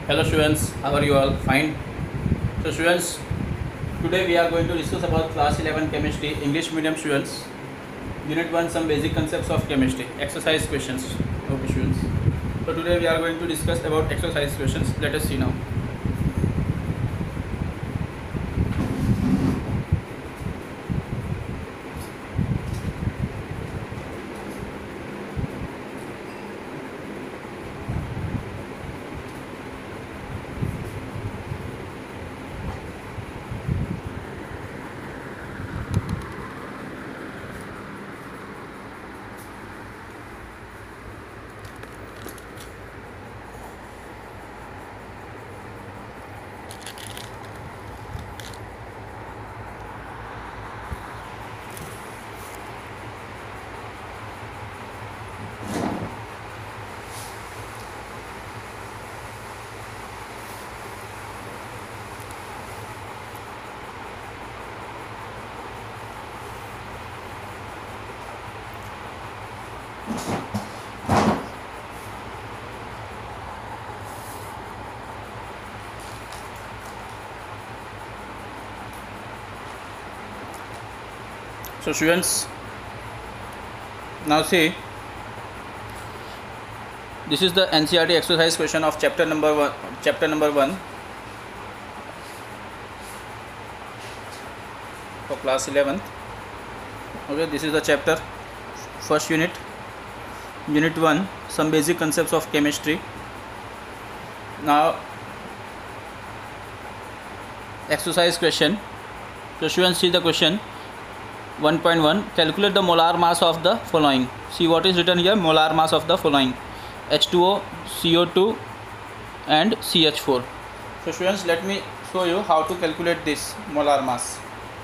Hello students, how are you all? Fine. So students, today we are going to discuss about class 11 chemistry, English medium students, unit 1, some basic concepts of chemistry, exercise questions. Okay students. So today we are going to discuss about exercise questions. Let us see now. So students, now see, this is the NCERT exercise question of chapter number 1. For class 11th. Okay, this is the chapter, first unit, unit 1, some basic concepts of chemistry. Now exercise question. So students, see the question 1.1, calculate the molar mass of the following. See what is written here, molar mass of the following: H2O, CO2 and CH4. So students, let me show you how to calculate this molar mass.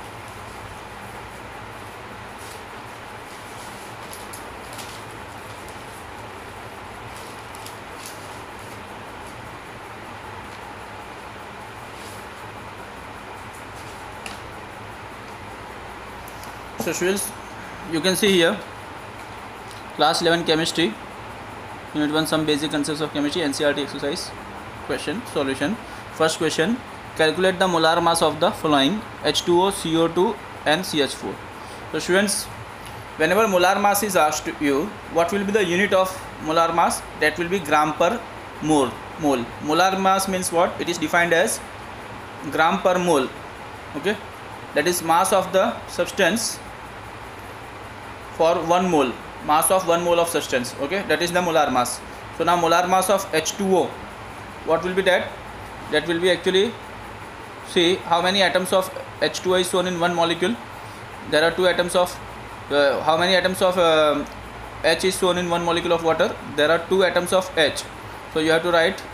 So students, you can see here, class 11 chemistry, unit 1, some basic concepts of chemistry, NCERT exercise question solution. First question, calculate the molar mass of the following: H2O, CO2 and CH4. So students, whenever molar mass is asked to you, what will be the unit of molar mass? That will be gram per mole. Molar mass means what? It is defined as gram per mole. Okay, that is mass of the substance for 1 mole, mass of 1 mole of substance. Okay, that is the molar mass. So now molar mass of H2O, what will be that? That will be actually, see how many atoms of H2O is shown in one molecule. There are 2 atoms of how many atoms of H is shown in one molecule of water? There are 2 atoms of H. So you have to write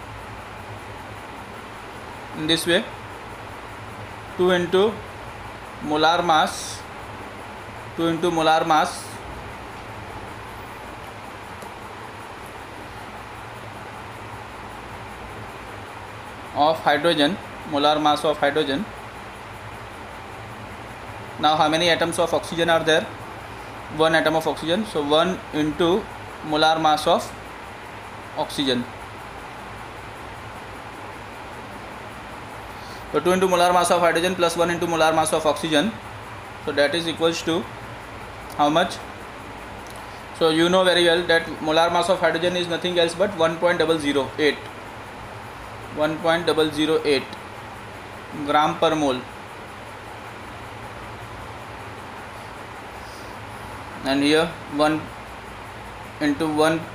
in this way: 2 into molar mass of hydrogen, molar mass of hydrogen. Now how many atoms of oxygen are there? 1 atom of oxygen. So 1 into molar mass of oxygen. So 2 into molar mass of hydrogen plus 1 into molar mass of oxygen. So that is equals to how much? So you know very well that molar mass of hydrogen is nothing else but 1.008 gram per mole, and here 1 into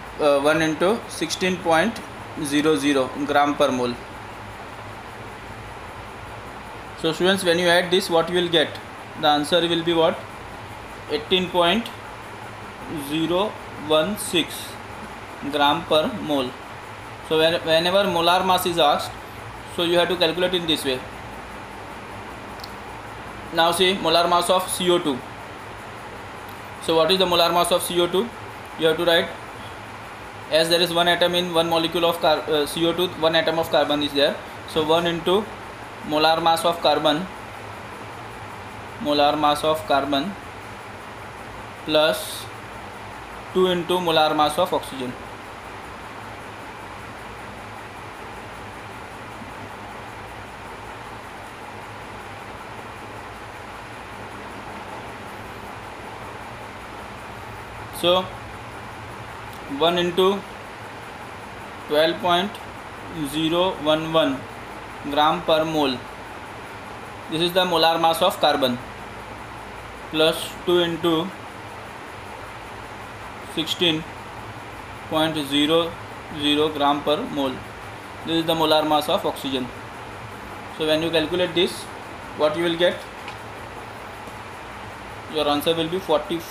16.00 gram per mole. So students, when you add this, what you will get? The answer will be what? 18.016 gram per mole. So whenever molar mass is asked, so you have to calculate in this way. Now see, molar mass of CO2. So what is the molar mass of CO2? You have to write, as there is 1 atom in 1 molecule of CO2, 1 atom of carbon is there. So 1 into molar mass of carbon plus 2 into molar mass of oxygen. So 1 into 12.011 gram per mole, this is the molar mass of carbon, plus 2 into 16.00 gram per mole, this is the molar mass of oxygen. So when you calculate this, what you will get? Your answer will be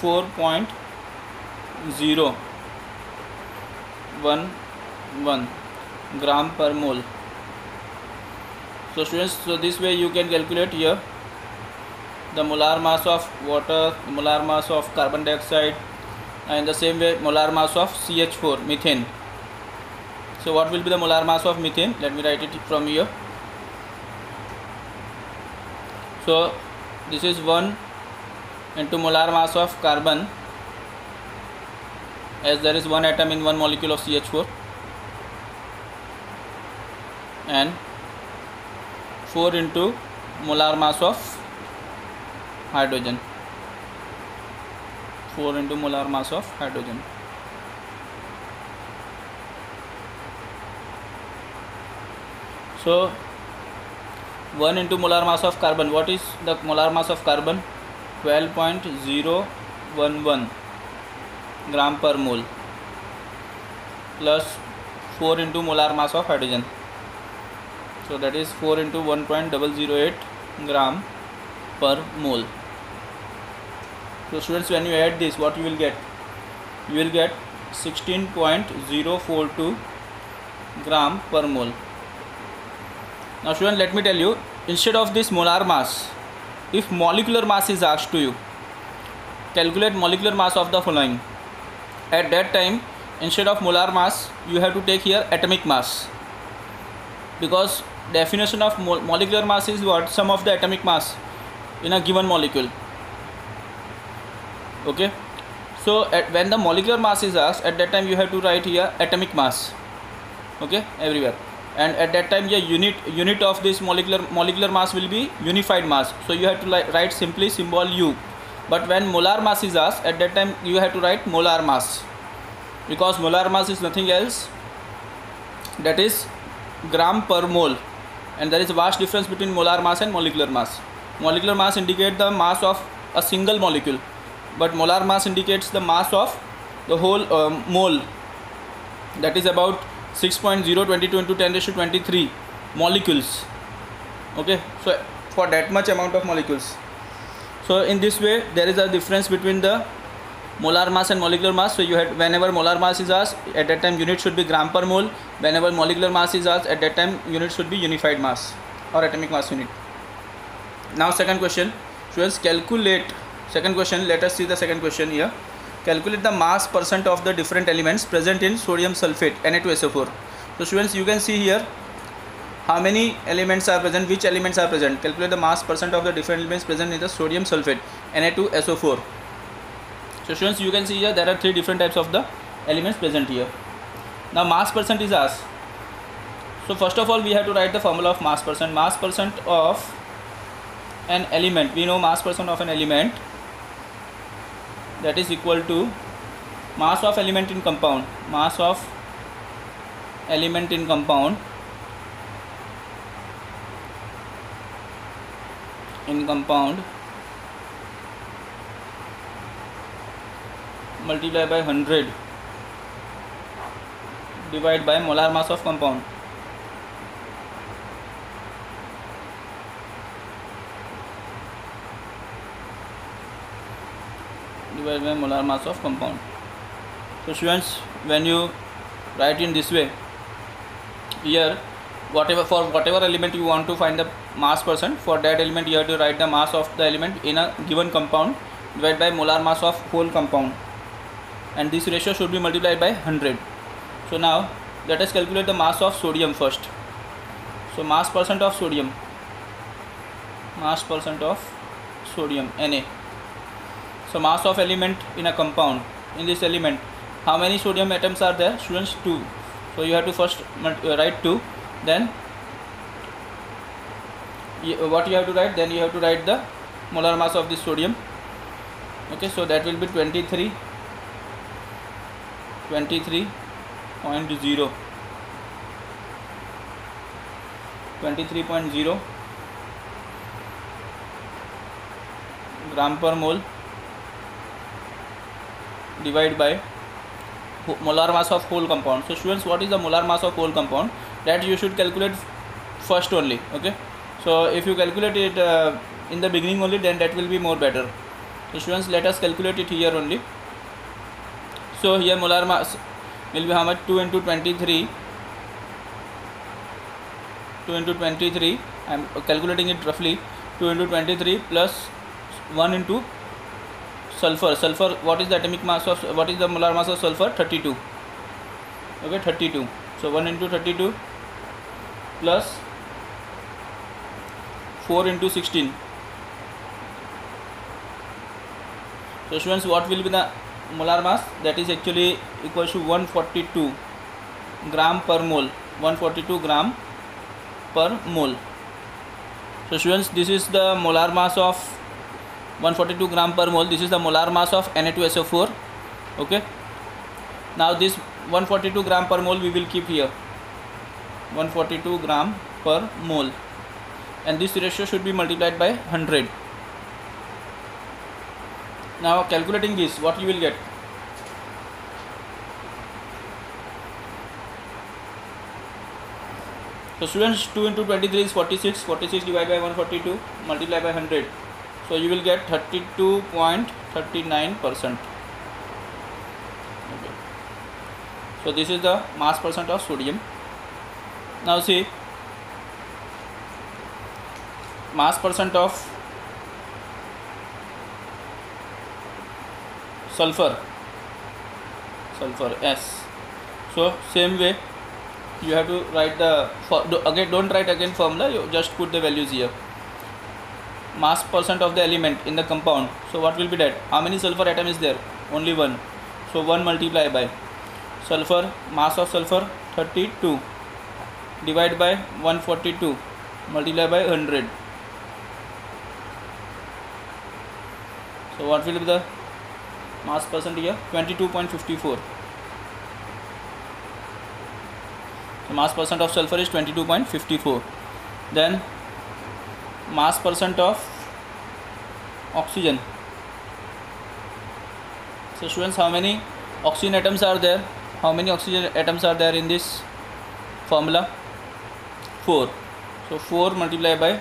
44.011 gram per mole. So students, so this way you can calculate here the molar mass of water, molar mass of carbon dioxide, and the same way molar mass of CH4, methane. So what will be the molar mass of methane? Let me write it from here. So this is 1 into molar mass of carbon, as there is one atom in one molecule of CH4, and 4 into molar mass of hydrogen, 4 into molar mass of hydrogen. So 1 into molar mass of carbon, what is the molar mass of carbon? 12.011 gram per mole, plus 4 into molar mass of hydrogen, so that is 4 into 1.008 gram per mole. So students, when you add this, what you will get? You will get 16.042 gram per mole. Now students, let me tell you, instead of this molar mass, if molecular mass is asked to you, calculate molecular mass of the following. At that time, instead of molar mass, you have to take here atomic mass, because definition of molecular mass is what? Sum of the atomic mass in a given molecule. Okay, so when the molecular mass is asked, at that time you have to write here atomic mass. Okay, everywhere. And at that time your unit of this molecular mass will be unified mass, so you have to write simply symbol U. But when molar mass is asked, at that time you have to write molar mass, because molar mass is nothing else, that is gram per mole, and there is a vast difference between molar mass and molecular mass. Molecular mass indicates the mass of a single molecule, but molar mass indicates the mass of the whole mole, that is about 6.022 into 10⁻23 molecules. Okay, so for that much amount of molecules. So in this way there is a difference between the molar mass and molecular mass. So you had, whenever molar mass is asked, at that time unit should be gram per mole. Whenever molecular mass is asked, at that time unit should be unified mass or atomic mass unit. Now second question, students, calculate. Second question, let us see the second question here. Calculate the mass percent of the different elements present in sodium sulfate Na2SO4. So students, you can see here how many elements are present, which elements are present. Calculate the mass percent of the different elements present in the sodium sulfate Na2SO4. So students, you can see here there are 3 different types of the elements present here. Now mass percent is asked. So first of all we have to write the formula of mass percent. Mass percent of an element, we know mass percent of an element, that is equal to mass of element in compound, mass of element in compound multiply by 100 divided by molar mass of compound. Divided by molar mass of compound. So students, when you write in this way, here for whatever element you want to find the mass percent, for that element you have to write the mass of the element in a given compound divided by molar mass of whole compound, and this ratio should be multiplied by 100. So now let us calculate the mass of sodium first. So mass percent of sodium, Na. So mass of element in a compound, in this element how many sodium atoms are there? Students, 2. So you have to first write 2, then what you have to write, then you have to write the molar mass of this sodium. Okay, so that will be 23 23.0 gram per mole divided by molar mass of whole compound. So students, what is the molar mass of whole compound? That you should calculate first only. Okay, so if you calculate it in the beginning only, then that will be more better. So students, let us calculate it here only. So here molar mass will be how much? 2 into 23. 2 into 23, I am calculating it roughly. 2 into 23 plus 1 into sulfur. Sulfur, what is the atomic mass of, what is the molar mass of sulfur? 32. Okay, 32. So 1 into 32 plus 4 into 16. So students, what will be the molar mass? That is actually equals to 142 gram per mole. 142 gram per mole. So students, this is the molar mass of 142 gram per mole. This is the molar mass of Na2SO4. Okay, now this 142 gram per mole we will keep here, 142 gram per mole, and this ratio should be multiplied by 100. Now calculating this, what you will get? So students, 2 into 23 is 46. 46 divided by 142 multiplied by 100. So you will get 32.39%. Okay. So this is the mass percent of sodium. Now see, mass percent of sulfur S. So same way you have to write the, again don't write again formula, you just put the values here. Mass percent of the element in the compound. So what will be that? How many sulfur atom is there? Only one. So 1 multiplied by sulfur, mass of sulfur 32 divided by 142 multiplied by 100. So what will be the mass percent here? 22.54. So mass percent of sulfur is 22.54. Then mass percent of oxygen. So students, how many oxygen atoms are there? How many oxygen atoms are there in this formula? 4. So 4 multiplied by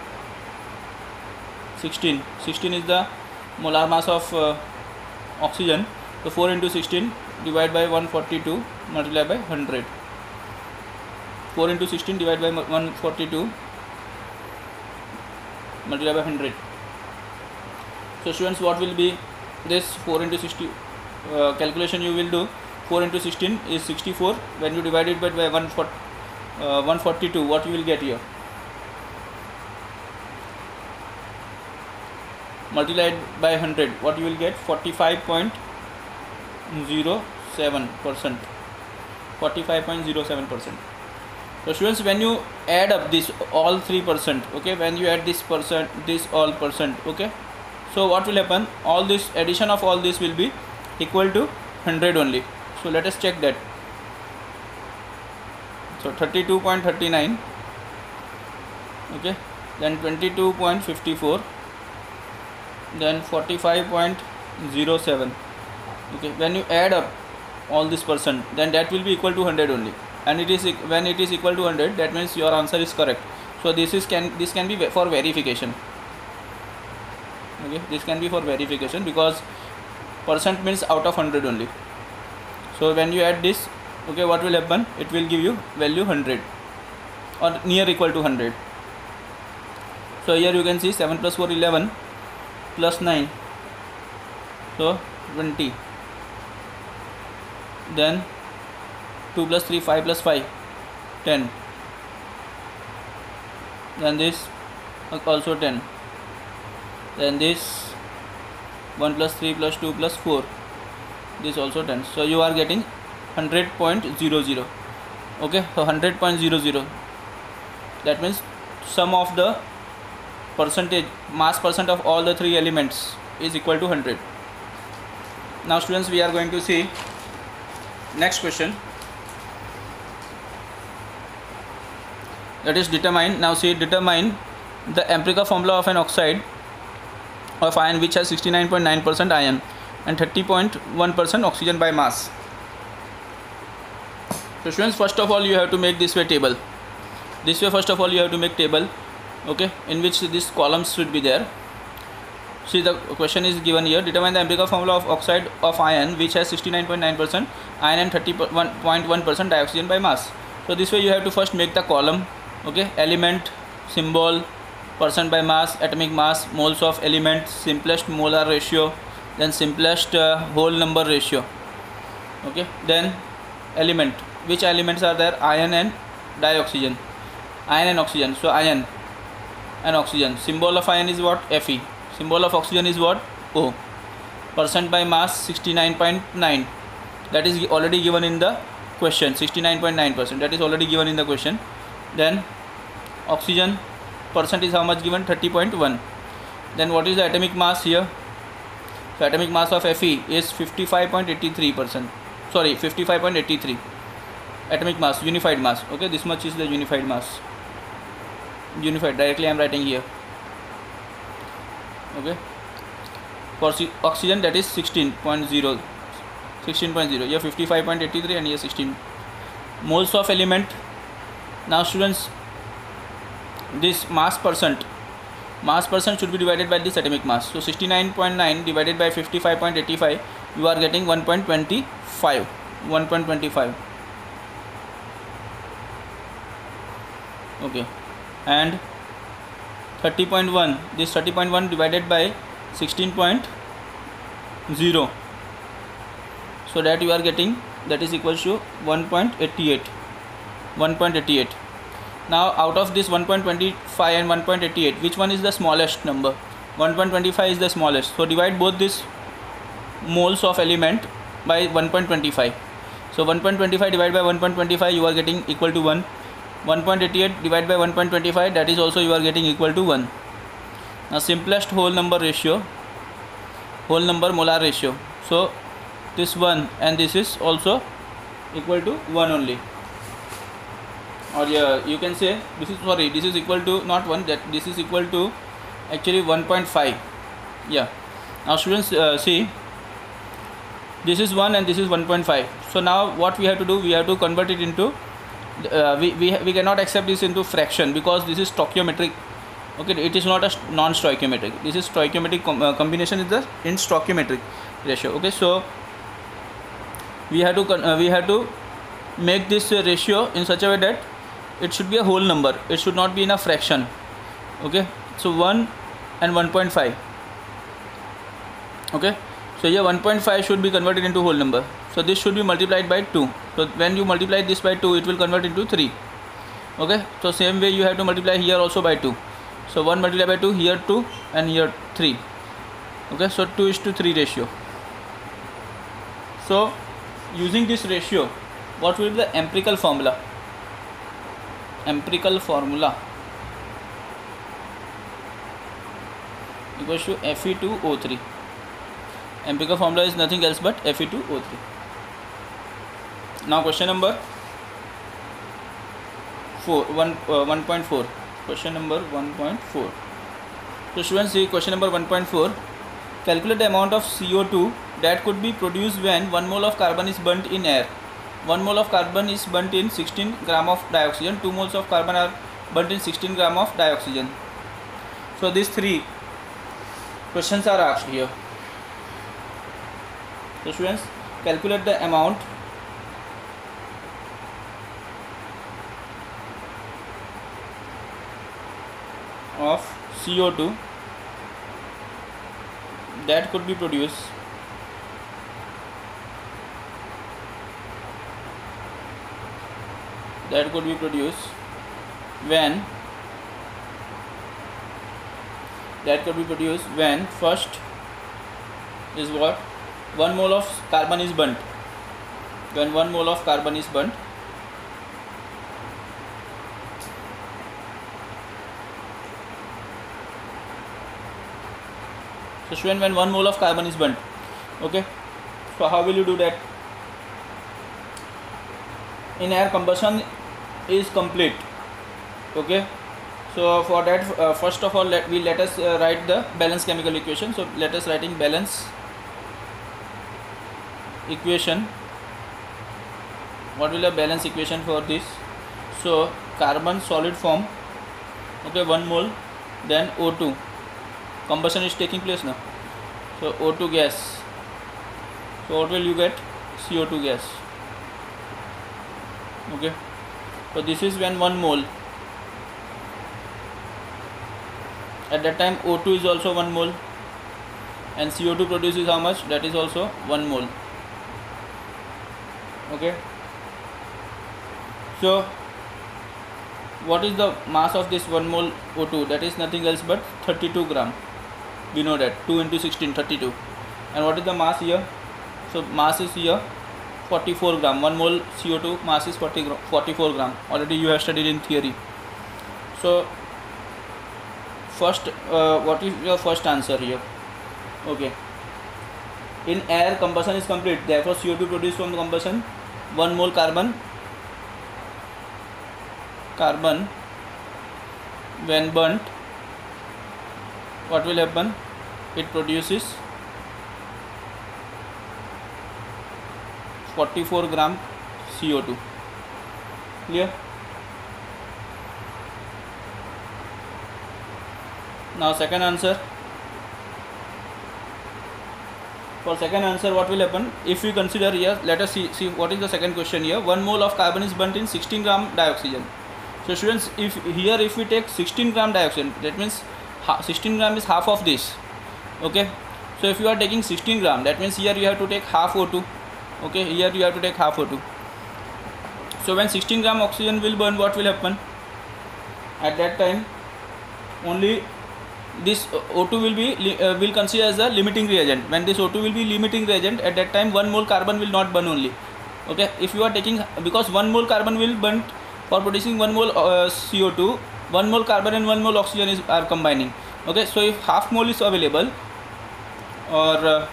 16. 16 is the molar mass of oxygen. So 4 into 16 divided by 142 multiplied by 100. 4 into 16 divided by 142 multiplied by 100. So students, what will be this 4 into 60 calculation you will do? 4 into 16 is 64. When you divide it by 142, what you will get here? Multiplied by 100, what you will get? 45.07%. 45.07%. So students, when you add up this all 3%, okay, when you add this percent, this all percent, okay, so what will happen? All this addition of all this will be equal to 100 only. So let us check that. So 32.39, okay, then 22.54, then 45.07. okay, when you add up all this percent, then that will be equal to 100 only, and it is, when it is equal to 100, that means your answer is correct. So this can be for verification. Okay, this can be for verification because percent means out of 100 only. So when you add this, okay, what will happen? It will give you value 100 or near equal to 100. So here you can see 7 plus 4 11 plus 9, so 20, then 2 plus 3 5 plus 5 10, then this also 10, then this 1 plus 3 plus 2 plus 4, this also 10. So you are getting 100.00. okay, so 100.00, that means sum of the percentage, mass percent of all the three elements is equal to 100. Now students, we are going to see Next question, that is determine. Now see, determine the empirical formula of an oxide of iron which has 69.9% iron and 30.1% oxygen by mass. So students, first of all you have to make this way table. This way first of all you have to make table, okay, in which these columns should be there. See, the question is given here, determine the empirical formula of oxide of iron which has 69.9% iron and 30.1% dioxygen by mass. So this way you have to first make the column, okay, element, symbol, percent by mass, atomic mass, moles of element, simplest molar ratio, then simplest whole number ratio, okay, then element, which elements are there, iron and dioxygen, iron and oxygen. So iron and oxygen, symbol of iron is what, Fe, symbol of oxygen is what, O, percent by mass 69.9, that is already given in the question, 69.9%, that is already given in the question. Then oxygen percent is how much given, 30.1. Then what is the atomic mass here? So atomic mass of Fe is 55.83%, sorry, 55.83 atomic mass, unified mass, okay, this much is the unified mass, unified, directly I am writing here, okay. For oxygen, that is 16.0, here 55.83 and here 16. Moles of element. Now students, this mass percent should be divided by this atomic mass. So 69.9 divided by 55.85, you are getting 1.25, okay, and 30.1, this 30.1 divided by 16.0, so that you are getting, that is equals to 1.88. Now out of this 1.25 and 1.88, which one is the smallest number? 1.25 is the smallest, so divide both these moles of element by 1.25. So 1.25 divided by 1.25, you are getting equal to 1. 1.88 divided by 1.25, that is also you are getting equal to 1. Now simplest whole number ratio, whole number molar ratio, so this 1 and this is also equal to 1 only, or you can say this is, sorry, this is equal to not 1, that this is equal to actually 1.5. yeah. Now students, see, this is 1 and this is 1.5. so now what we have to do, we have to convert it into we cannot accept this into fraction because this is stoichiometric, okay, it is not a non-stoichiometric, this is stoichiometric combination is the in stoichiometric ratio, okay. So we have to make this ratio in such a way that it should be a whole number, it should not be in a fraction, okay. So 1 and 1.5, okay, so here 1.5 should be converted into whole number, so this should be multiplied by 2. So when you multiply this by 2, it will convert into 3, okay. So same way you have to multiply here also by 2. So 1 multiplied by 2, here 2 and here 3, okay. So 2:3 ratio. So using this ratio, what will be the empirical formula? Empirical formula equals to Fe2O3. Empirical formula is nothing else but Fe2O3. Now question number 1.4. Question number 1.4. So students, see question number 1.4. Calculate the amount of CO2 that could be produced when 1 mole of carbon is burnt in air. 1 mole of carbon is burnt in 16 gram of dioxygen. 2 moles of carbon are burnt in 16 gram of dioxygen. So these three questions are asked here. So students, calculate the amount of CO2 that could be produced when first is what, 1 mole of carbon is burnt. When 1 mole of carbon is burnt, so when 1 mole of carbon is burnt, okay. So how will you do that? in air combustion is complete. Okay, so for that first of all let us write the balance chemical equation. So let us writing balance equation. What will the balance equation for this? So carbon solid form, okay, 1 mole, then O2, combustion is taking place now, so O2 gas. So what will you get? CO2 gas. Okay, so this is when 1 mole. At that time O2 is also 1 mole, and CO2 produces how much? That is also 1 mole. Okay, so what is the mass of this 1 mole O2? That is nothing else but 32 gram. We know that 2 into 16, 32. And what is the mass here? So mass is here 44 gram. 1 mole CO2 mass is 44 gram. Already you have studied in theory. So first, what is your first answer here? Okay, in air combustion is complete, therefore CO2 produced from the combustion, 1 mole carbon when burnt, what will happen? It produces 44 gram CO2. Clear? Now second answer. For second answer, what will happen? If we consider here, let us see what is the second question here. 1 mole of carbon is burnt in 16 gram dioxygen. So students, if we take 16 gram dioxygen, that means 16 gram is half of this. Okay, so if you are taking 16 gram, that means here you have to take half O2. Okay, here you have to take half O2. So when 16 gram oxygen will burn, what will happen? At that time only this O2 will consider as a limiting reagent. When this O2 will be limiting reagent, at that time 1 mole carbon will not burn only. Okay, if you are taking, because 1 mole carbon will burn for producing 1 mole CO2, 1 mole carbon and 1 mole oxygen are combining. Okay, so if half mole is available, or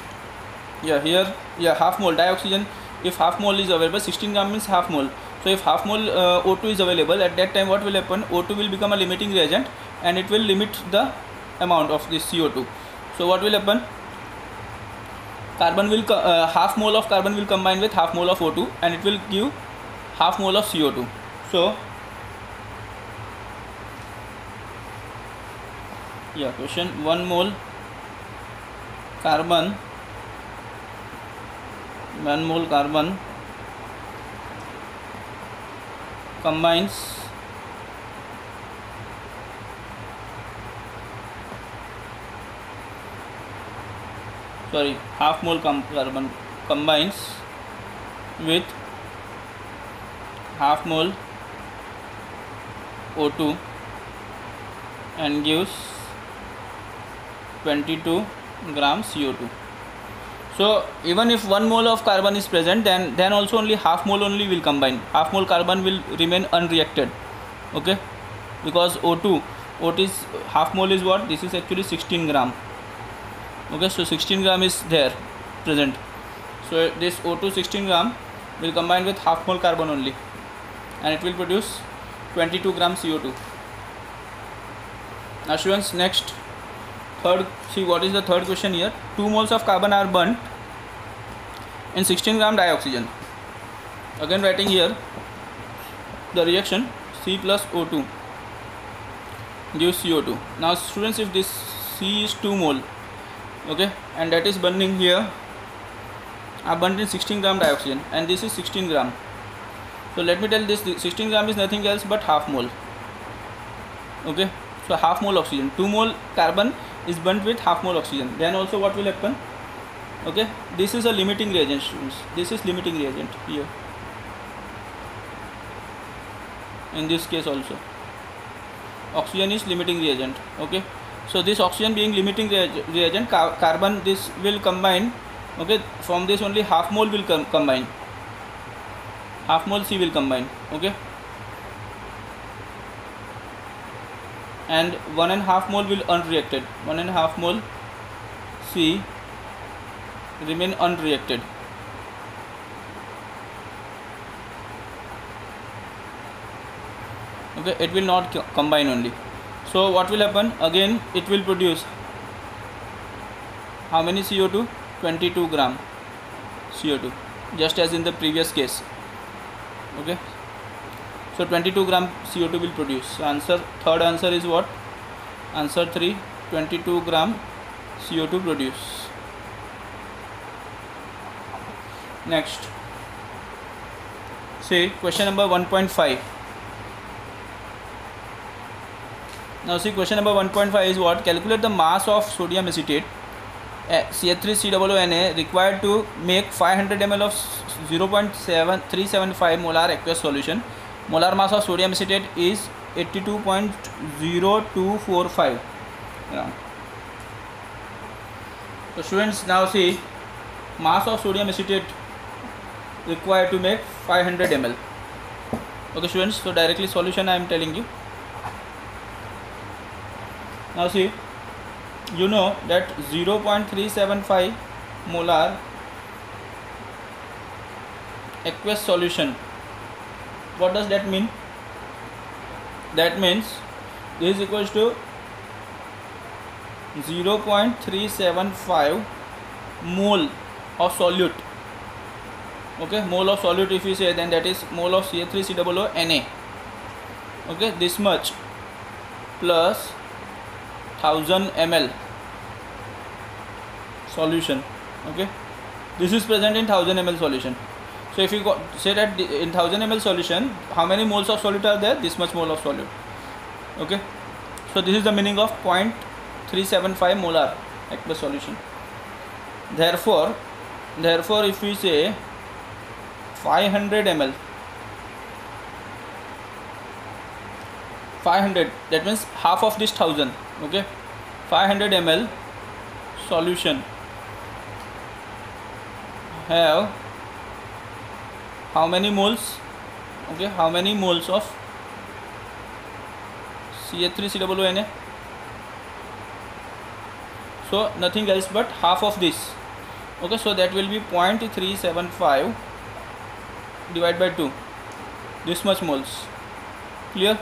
half mole dioxygen, if half mole is available, 16 gram means half mole. So if half mole O2 is available, at that time what will happen? O2 will become a limiting reagent and it will limit the amount of this CO2. So what will happen? Carbon will half mole of carbon will combine with half mole of O2 and it will give half mole of CO2. So question, 1 mole carbon combines half mole carbon combines with half mole O2 and gives 22 gram CO2. So even if 1 mole of carbon is present, then also only half mole only will combine. Half mole carbon will remain unreacted. Okay, because O2 is half mole is what? This is actually 16 gram. Okay, so 16 gram is there present. So this O2 16 gram will combine with half mole carbon only and it will produce 22 gram CO2. Now students, next see what is the third question here. 2 moles of carbon are burnt in 16 gram dioxygen. Again writing here the reaction, C plus O2 gives CO2. Now students, if this C is 2 mole, okay, and that is burning here, are burnt in 16 gram dioxygen and this is 16 gram. So let me tell this 16 gram is nothing else but half mole. Okay, so half mole oxygen, 2 mole carbon is burnt with half mole oxygen. Then also what will happen? Okay, this is a limiting reagent students. This is limiting reagent here. In this case also oxygen is limiting reagent. Okay, so this oxygen being limiting reagent, carbon this will combine. Okay, from this only half mole will combine, half mole C will combine. Okay, and 1.5 mole will unreacted, 1.5 mole C remain unreacted. Okay, it will not combine only. So what will happen? Again it will produce how many CO2? 22 gram CO2, just as in the previous case. Okay, so 22 gram CO2 will produce. So answer, third answer is what? Answer 3, 22 gram CO2 produce. Next, see question number 1.5. Now see question number 1.5 is what? Calculate the mass of sodium acetate CH3COONA required to make 500 ml of 0.375 molar aqueous solution. Molar mass of sodium acetate is 82.0245 gram. So students, now see mass of sodium acetate required to make 500 ml. Okay students, so directly solution I am telling you. Now see, you know that 0.375 molar aqueous solution, what does that mean? That means this is equals to 0.375 mole of solute. Okay, mole of solute if you say, then that is mole of CH3COONA. Okay, this much plus 1000 ml solution. Okay, this is present in 1000 ml solution. So if you say that in 1000 ml solution, how many moles of solute are there? This much mole of solute. Okay, so this is the meaning of 0.375 molar aqueous solution. Therefore if we say 500 ml, 500, that means half of this 1000. Okay, 500 ml solution have how many moles? Okay, how many moles of CH3COONA? So nothing else but half of this. Okay, so that will be 0.375 divided by 2, this much moles. Clear?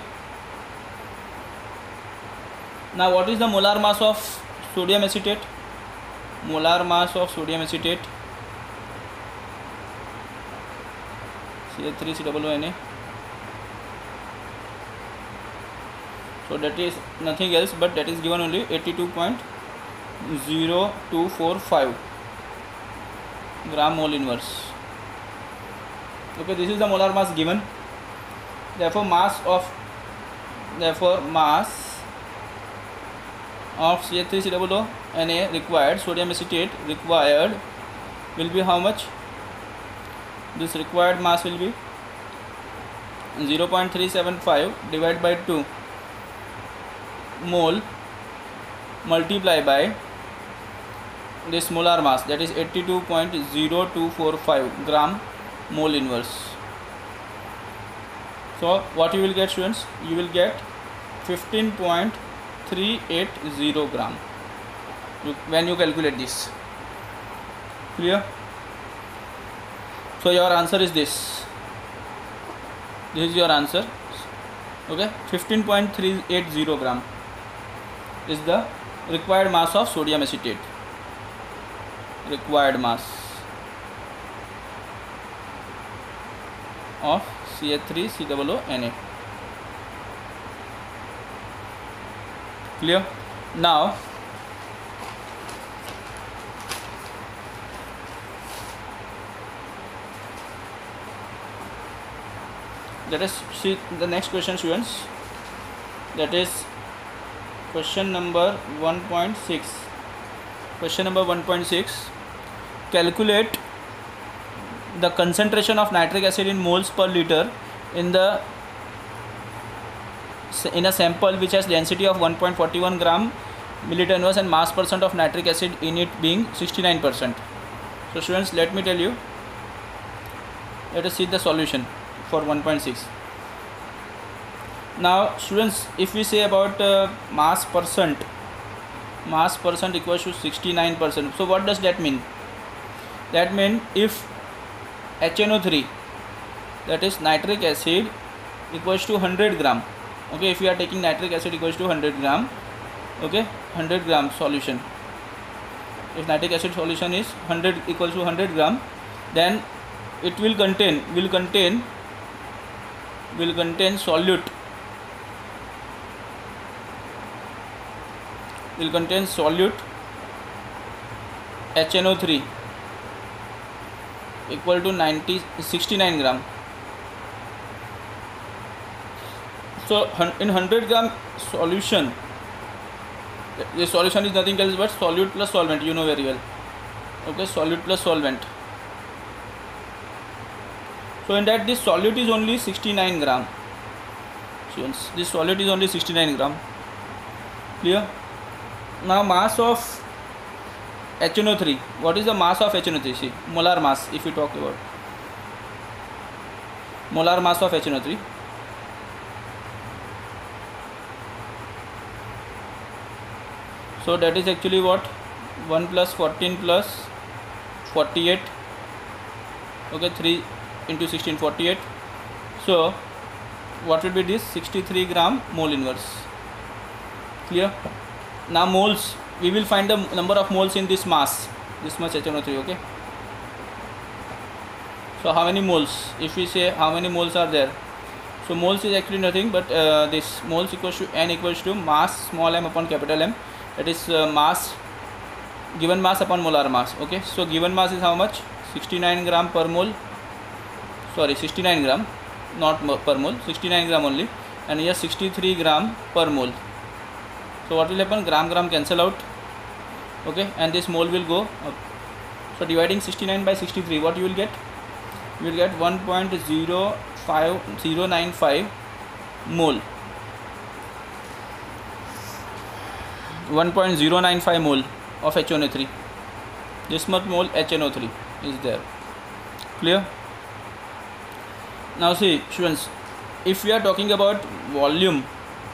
Now what is the molar mass of sodium acetate? Molar mass of sodium acetate CH3COONA. So that is nothing else but that is given only 82.0245 gram mole inverse. Okay, this is the molar mass given. Therefore mass of CH3COONA required, sodium acetate required, will be how much? This required mass will be 0.375 divided by 2 mole multiplied by this molar mass, that is 82.0245 gram mole inverse. So what you will get students? You will get 15.380 gram when you calculate this. Clear? So your answer is this. This is your answer. Okay, 15.380 gram is the required mass of sodium acetate. Required mass of CH3COONA. Clear? Now let us see the next question students, that is question number 1.6. Question number 1.6, calculate the concentration of nitric acid in moles per liter in a sample which has density of 1.41 gram milliliter inverse and mass percent of nitric acid in it being 69%. So students, let me tell you, let us see the solution for 1.6. Now students, if we say about mass percent equals to 69%. So what does that mean? That means if HNO3, that is nitric acid, equals to 100 gram, Okay, if you are taking nitric acid equals to 100 gram, okay, 100 gram solution, if nitric acid solution is 100 equals to 100 gram, then it will contain solute, HNO3 equal to 69 gram. So in 100 gram solution, the solution is nothing else but solute plus solvent, you know very well. Okay, solute plus solvent. So in that, this solute is only 69 gram. This solute is only 69 gram. Clear? Now mass of HNO3. What is the mass of HNO3? See, molar mass. If you talk about molar mass of HNO3, so that is actually what? 1 plus 14 plus 48. Okay, 3 into 16, 48. So what will be this? 63 gram mole inverse. Clear? Now moles, we will find the number of moles in this mass, this much HNO3. Okay, so how many moles? If we say how many moles are there, so moles is actually nothing but this moles equals to N equals to mass small m upon capital M, that is mass, given mass upon molar mass. Okay, so given mass is how much? 69 gram per mole, sorry, 69 gram, not per mole, 69 gram only, and here 63 gram per mole. So what will happen? Gram cancel out. Okay, and this mole will go up. So dividing 69 by 63, what you will get? You will get 1.05095 mole. 1.095 mole of HNO3. This much mole HNO3 is there. Clear? Now see, students, if we are talking about volume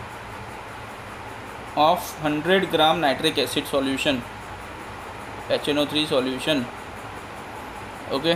of 100 gram nitric acid solution, HNO3 solution, okay,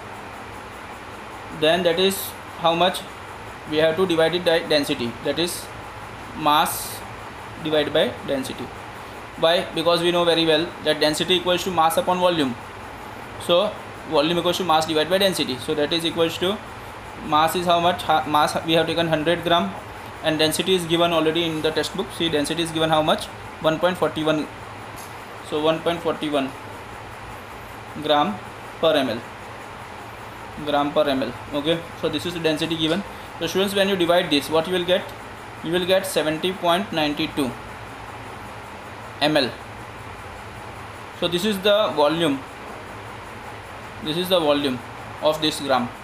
then that is how much? We have to divide it by density, that is mass divided by density. Why? Because we know very well that density equals to mass upon volume. So volume equals to mass divided by density. So that is equals to, mass is how much? Mass we have taken 100 gram, and density is given already in the textbook. See, density is given how much? 1.41. So 1.41 gram per ml. Okay, so this is the density given. So students, when you divide this, what you will get? You will get 70.92 ml. So this is the volume. This is the volume of this gram.